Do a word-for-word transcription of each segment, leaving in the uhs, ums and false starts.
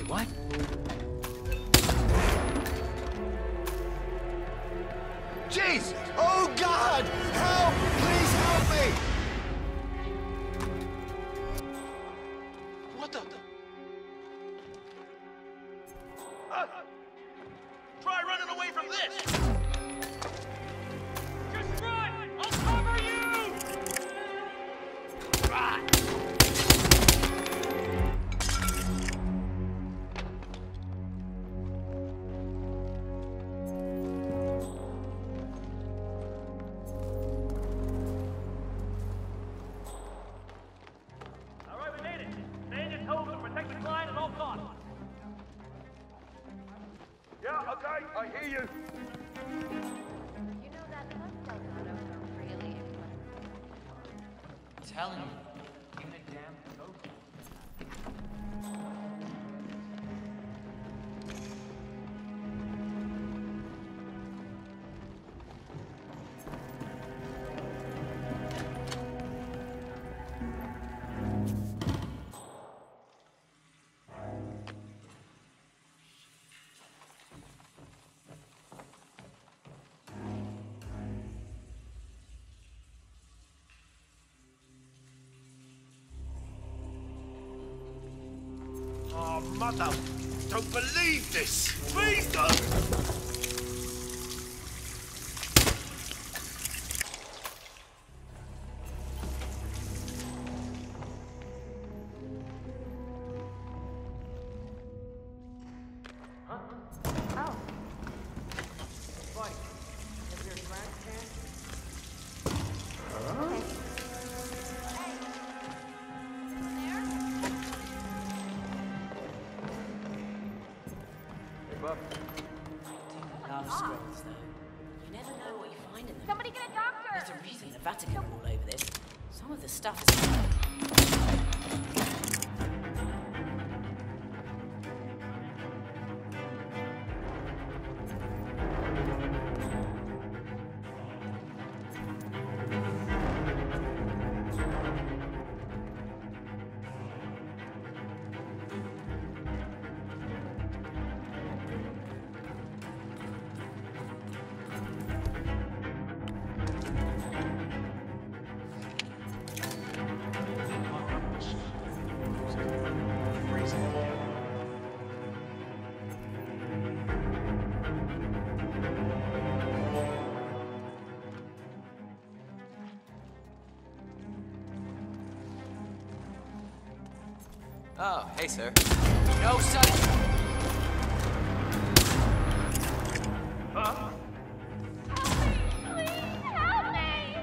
what? Jesus! Oh, God! Help! Please help me! What the... Uh, try running away from this! Just run! I'll cover you! Run! Yeah, okay, I hear you. You know that Hustel Autos are really incredible. I'm telling you, even a damn ghost. Oh, mother! Don't believe this! Please don't! Oh. Buddy, is there a trash can? Okay. Hey, Buck. Love scrolls, though. You never know what you find in them. Somebody get a doctor! There's a reason the Vatican are all over this. Some of the stuff is... Oh, hey, sir. No, son. Huh? Please help me!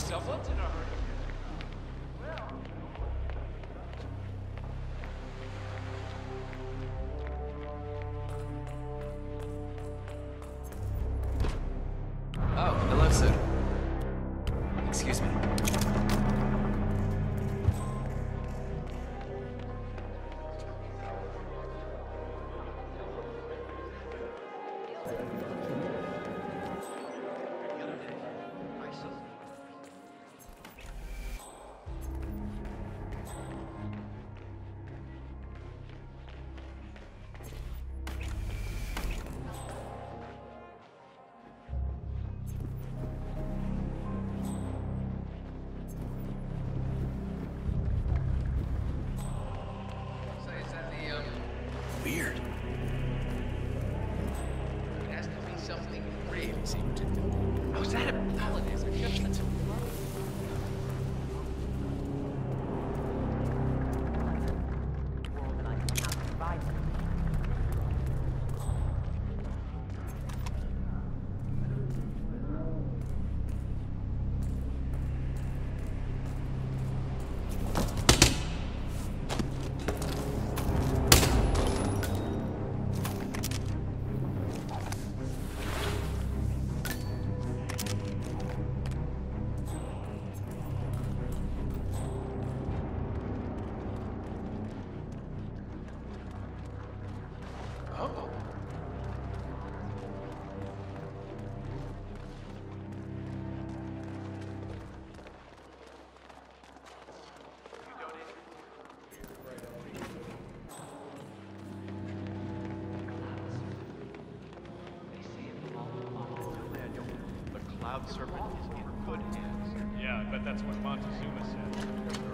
Someone's in a hurry. Oh, hello, sir. Excuse me. Weird. It has to be something real. Oh, is that a holidays? Are you that's More than I can count provide. Oh. The Cloud Serpent is in good hands. Yeah, I bet that's what Montezuma said.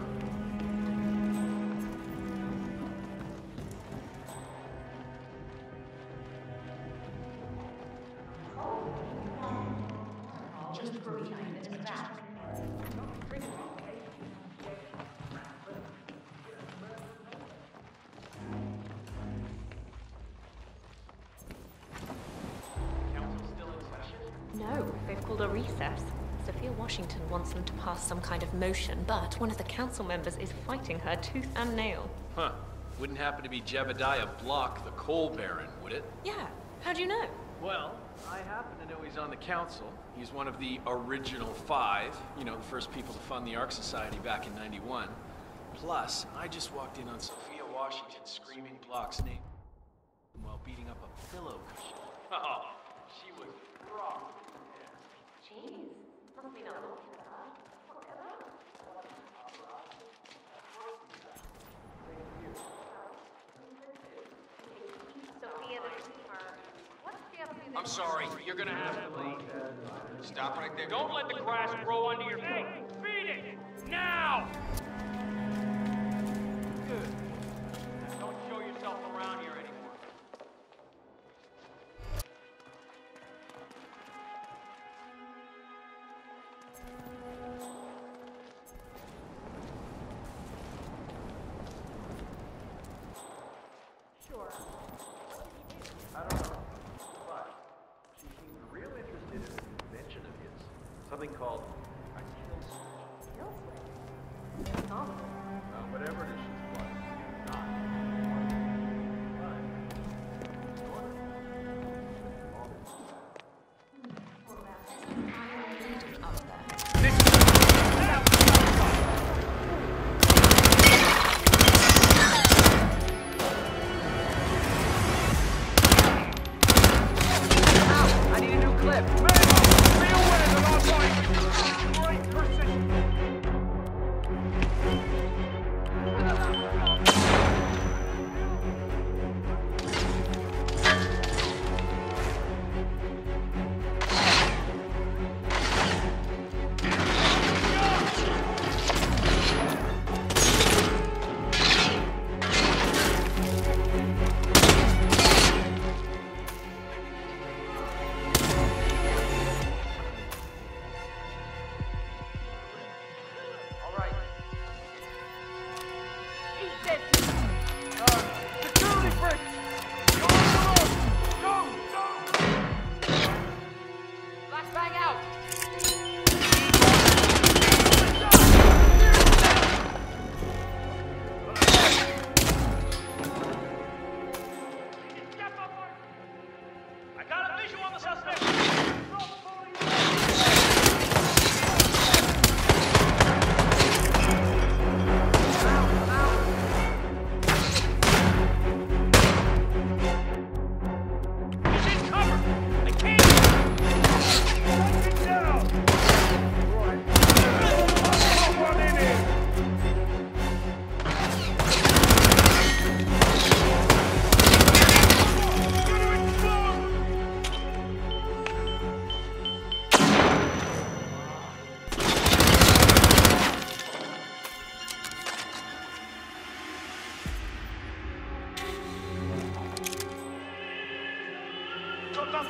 No, they've called a recess. Sophia Washington wants them to pass some kind of motion, but one of the council members is fighting her tooth and nail. Huh. Wouldn't happen to be Jebediah Block, the coal baron, would it? Yeah, how'd you know? Well, I happen to know he's on the council. He's one of the original five, you know, the first people to fund the Ark Society back in ninety-one. Plus, I just walked in on Sophia Washington screaming Block's name while beating up a pillow cushion. Oh, she was rock. Jeez, must be not looking at that. Sophia, this is her. What's the other thing? I'm sorry, you're gonna have to leave. Stop right there. Don't let the grass grow under your feet. Hey, feed it! Now! Good. Don't show yourself around here anymore. Sure. I don't know, but she seemed real interested in an invention of his. Something called a kill switch. Kill switch. Phenomenal. Uh, whatever it is she's like, not. Up there. I need a new clip. Be aware that our fight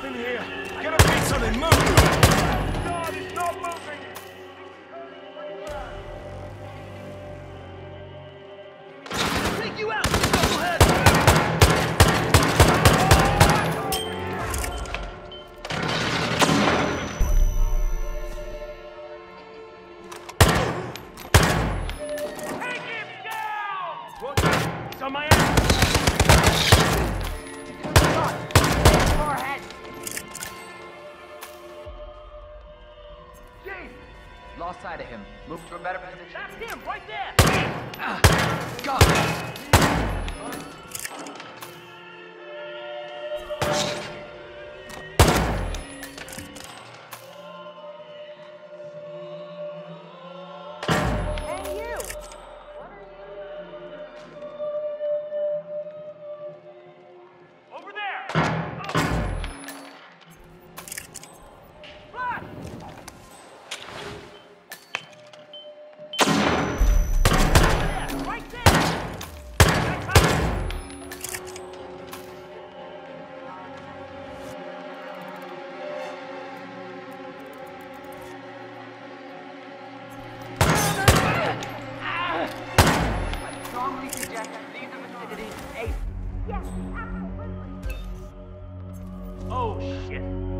nothing here. Get a piece of it, move! God, it's not moving. Take you out, knucklehead! Take him down! It's on my ass. Forehead! Jeez! Lost sight of him. Move to a better position. That's him, right there! Ah! God! Hey, you! Over there! Oh. Run! There, right there! That's how- I strongly suggest you leave the vicinity ASAP. Yes, absolutely. Oh, shit.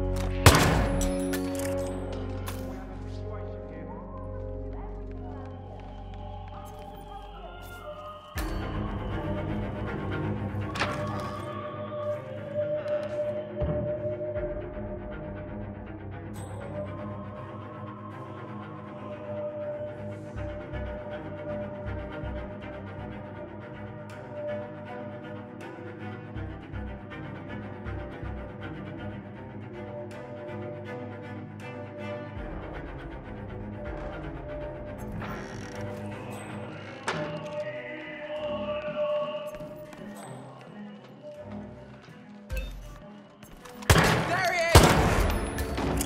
There he is!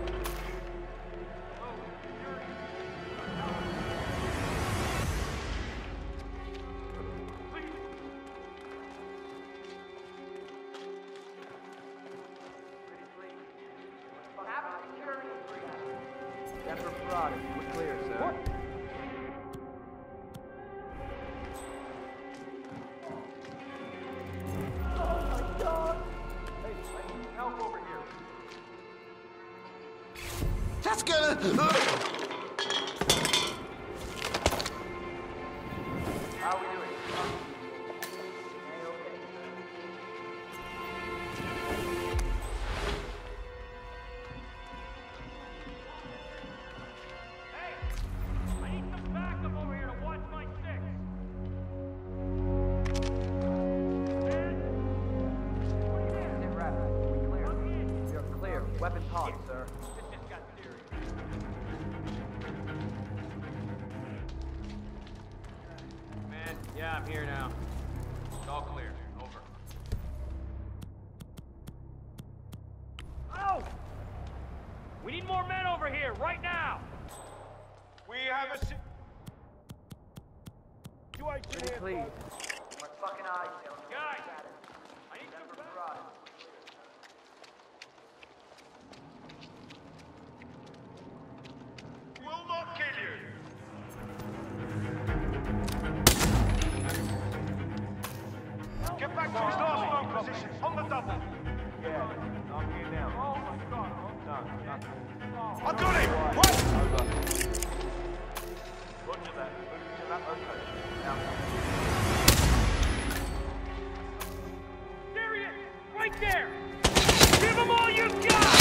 Denver Parada, we're clear, sir. Help over here. That's gonna... How are we doing? Hey! I need some backup over here to watch my six. Man? What are you doing? Sit rep. We clear. I'm in. We are clear. Weapon hot, sir. This just got serious. Man, yeah, I'm here now. It's all clear. Over. Oh! We need more men over here, right now! We have a... Si Pretty clean. My fucking eyes, Guys! I need some backup. Will not kill you. Get back to his last known position, on the double. Yeah, I'm here now. Oh my god. No, nothing. I got him! What? Over. Roger that. Moving to that location. Now. There he is! Right there! Give him all you've got!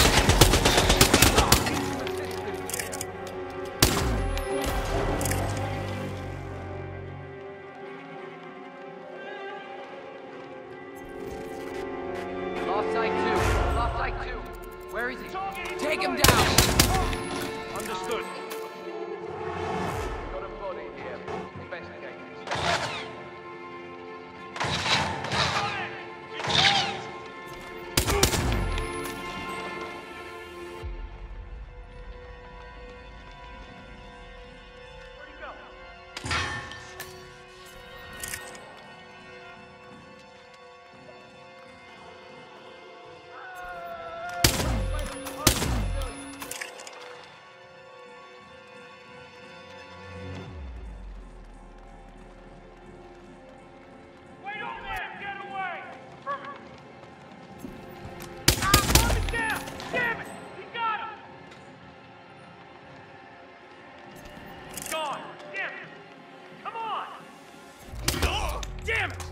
Lost sight two. Lost sight two. Where is he? Take him down! Understood. Got a body here. Investigate. Where'd he go? damn it!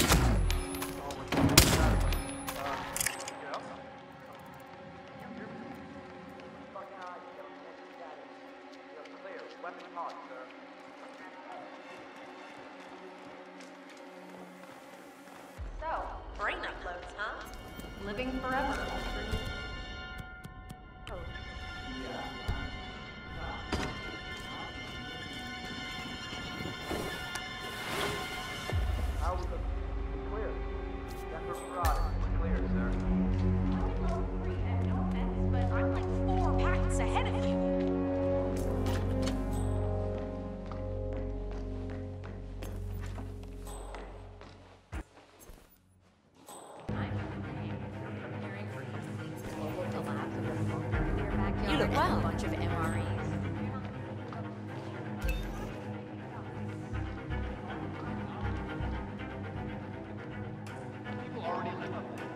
So, brain uploads, huh? Living forever. Oh. How was the clear? Denver Friday. Clear, sir. No offense, but I'm like four packets ahead of you. You look well. A bunch of M R Es. People already live up there.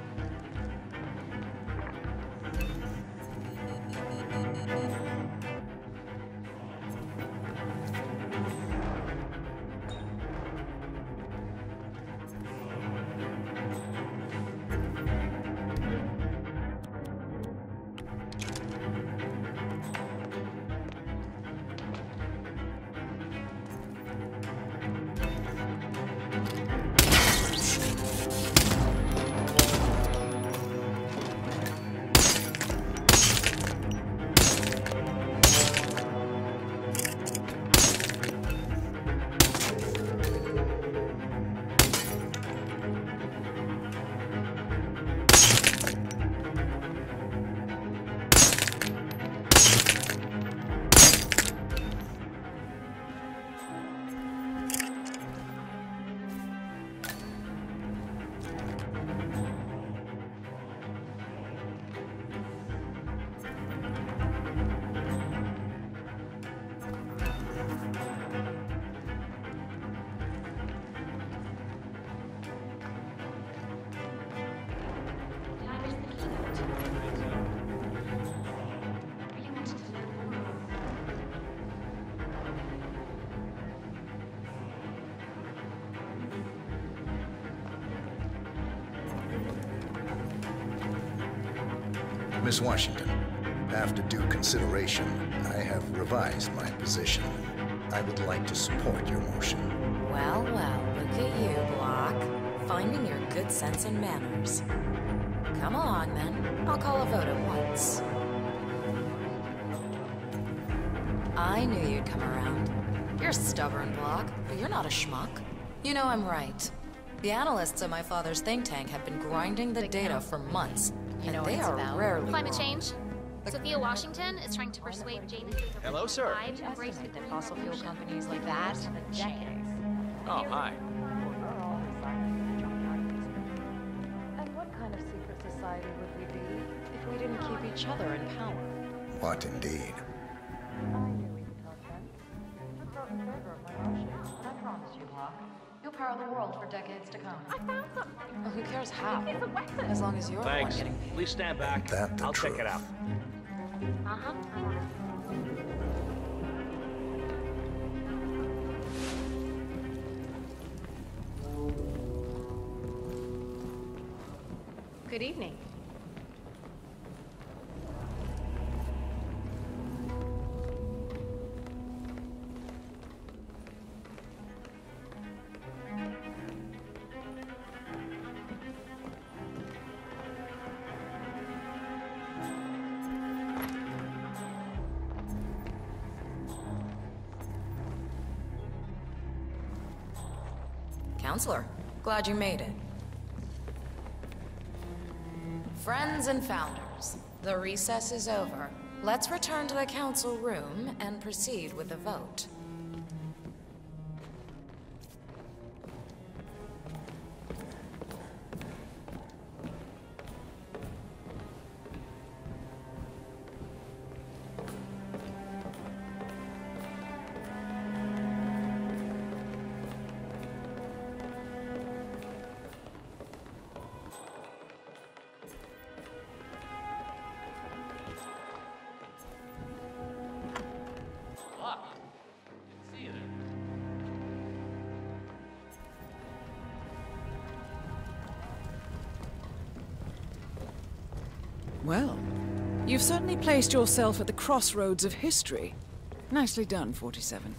Miss Washington, after due consideration, I have revised my position. I would like to support your motion. Well, well, look at you, Block. Finding your good sense and manners. Come along, then. I'll call a vote at once. I knew you'd come around. You're stubborn, Block, but you're not a schmuck. You know I'm right. The analysts at my father's think tank have been grinding the data for months, and they are rarely Climate wrong. change. Sophia Washington is trying to persuade Janus Hello, sir. to embrace the that fossil fuel companies like that for decades. Oh, hi. And what kind of secret society would we be if we didn't keep each other in power? What indeed? I knew we could talk then. I vote in favor of my motion, but I promise you, Block, you'll power the world for decades to come. I found something. Well, who cares how? It's a weapon. As long as you're Thanks. the one getting paid. Please stand back. That the I'll truth. check it out. Uh-huh. Good evening. Counselor, glad you made it. Friends and founders, the recess is over. Let's return to the council room and proceed with the vote. Well, you've certainly placed yourself at the crossroads of history. Nicely done, forty-seven.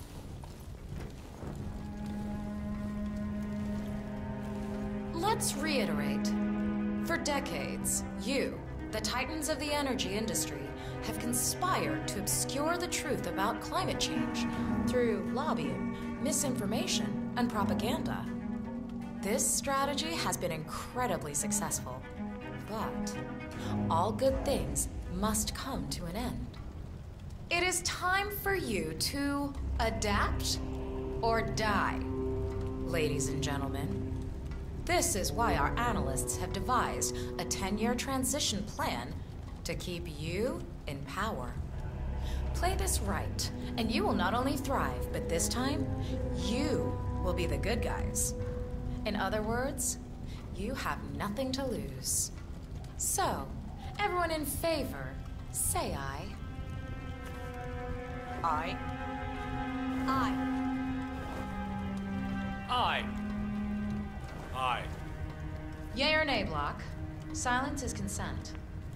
Let's reiterate. For decades, you, the titans of the energy industry, have conspired to obscure the truth about climate change through lobbying, misinformation, and propaganda. This strategy has been incredibly successful, but all good things must come to an end. It is time for you to adapt or die, ladies and gentlemen. This is why our analysts have devised a ten-year transition plan to keep you in power. Play this right, and you will not only thrive, but this time, you will be the good guys. In other words, you have nothing to lose. So, everyone in favor, say aye. Aye. Aye. Aye. Aye. Yea or nay, Block? Silence is consent.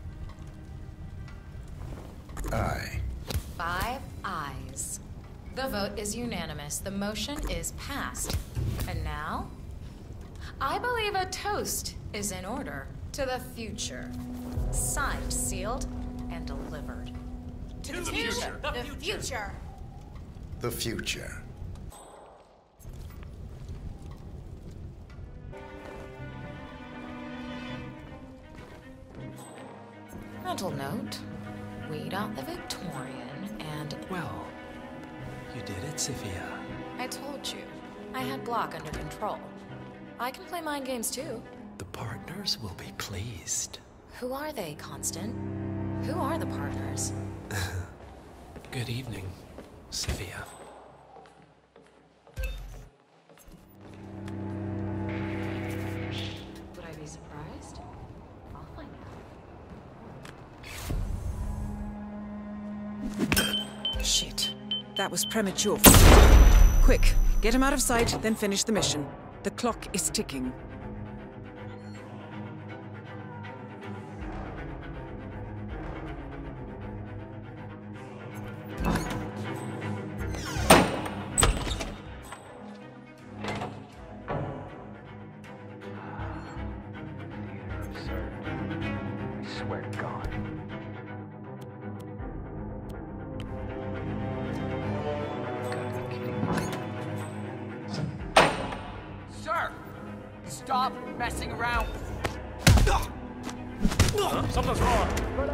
Aye. Five ayes. The vote is unanimous. The motion is passed. And now, I believe a toast is in order to the future. Signed, sealed, and delivered. To the future. The future. The future. Mental note. Weed out the Victorian and... Well, you did it, Sophia. I told you. I had Block under control. I can play mind games too. The partners will be pleased. Who are they, Constant? Who are the partners? Good evening, Sophia. Would I be surprised? I'll find out. Shit. That was premature. Quick, get him out of sight, then finish the mission. The clock is ticking. Swear to God. Sir! Stop messing around! Huh? Something's wrong.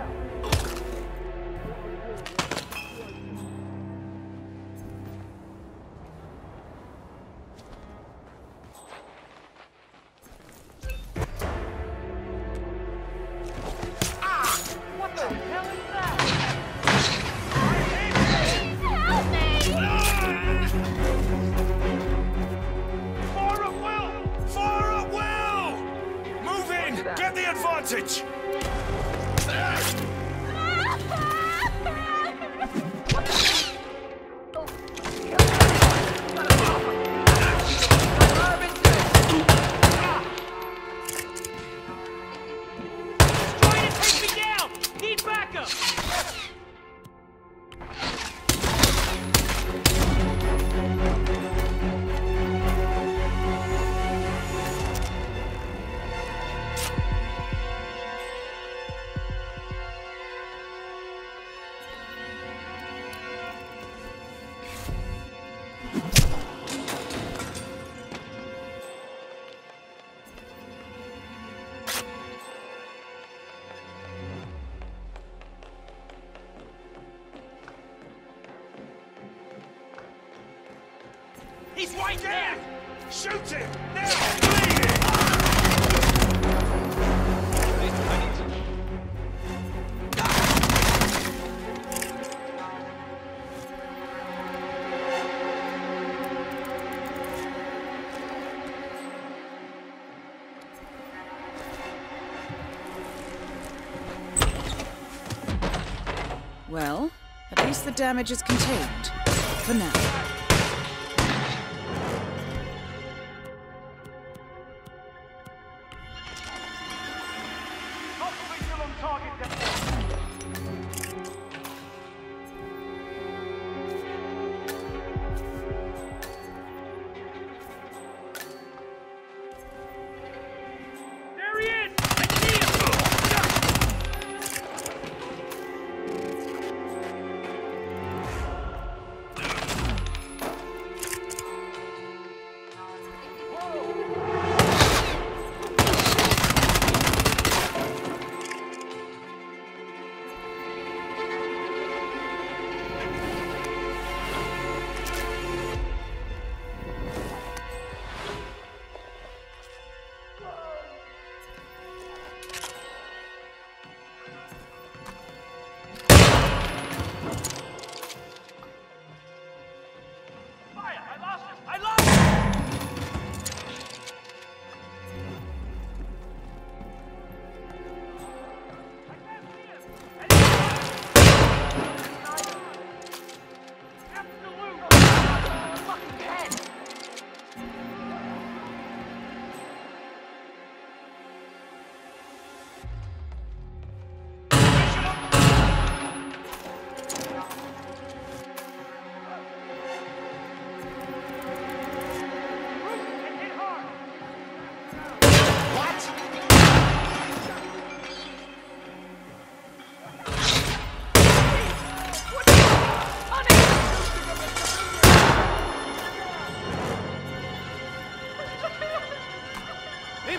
What the hell is that? Fire at will! Fire at will! Move in! Get the advantage! Trying to take me down! Need backup! He's right there! Shoot him! Now! Bleed it! Well, at least the damage is contained. For now. Hostile visual on target.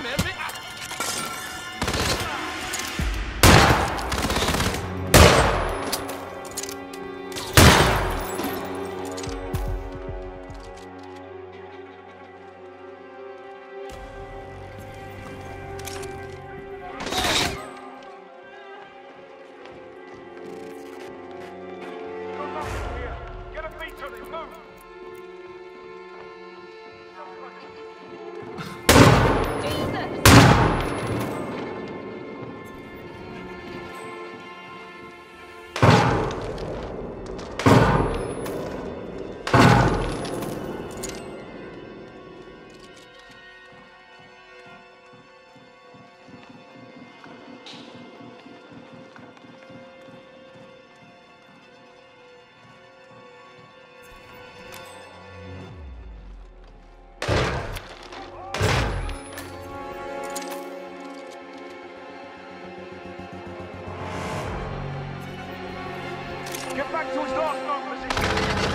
man. Get back to his last known position.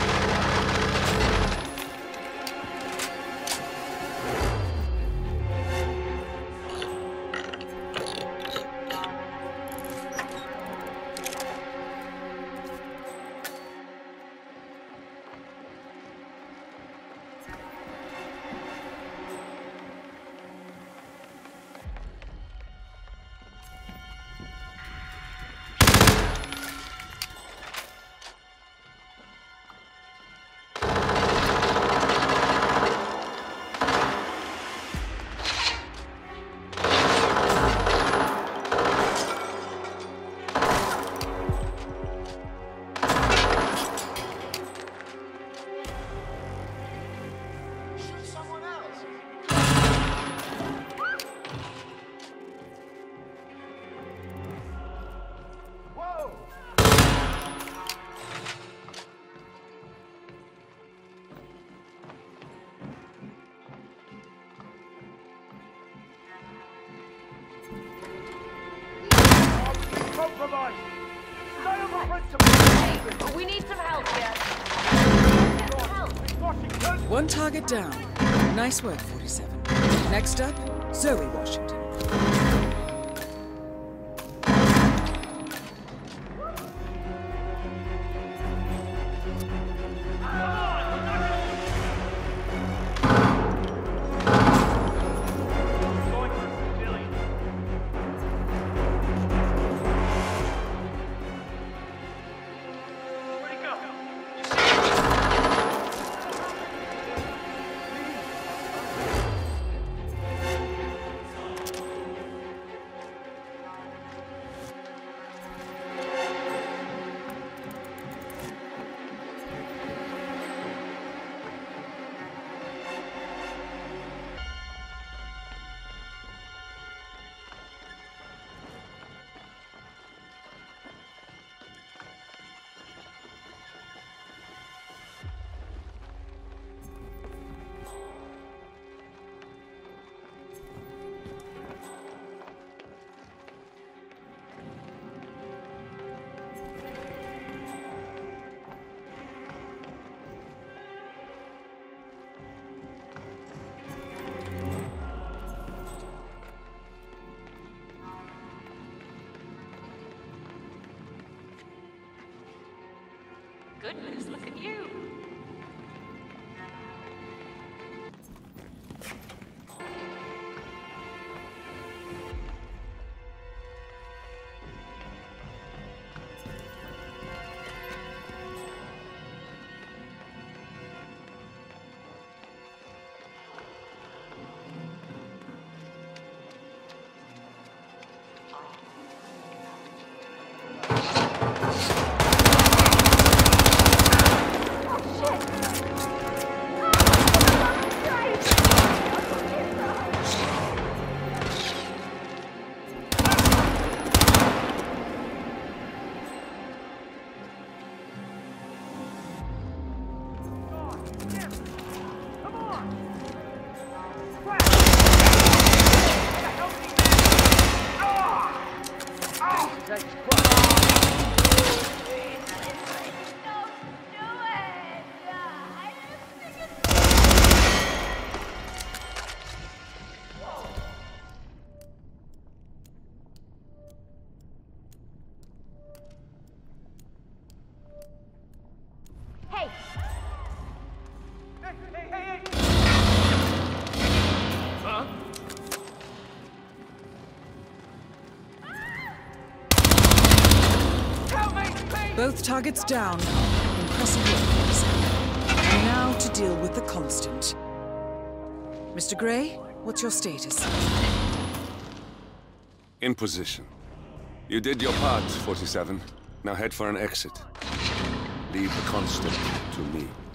Compromise! Stay on the principle! Hey, we need some help here. Help! Washington! One target down. Nice work, forty-seven. Next up, Zoe Washington. Goodness, look at you. Both targets down. Impressive work, forty-seven. And now to deal with the Constant. Mister Gray, what's your status? In position. You did your part, forty-seven. Now head for an exit. Leave the Constant to me.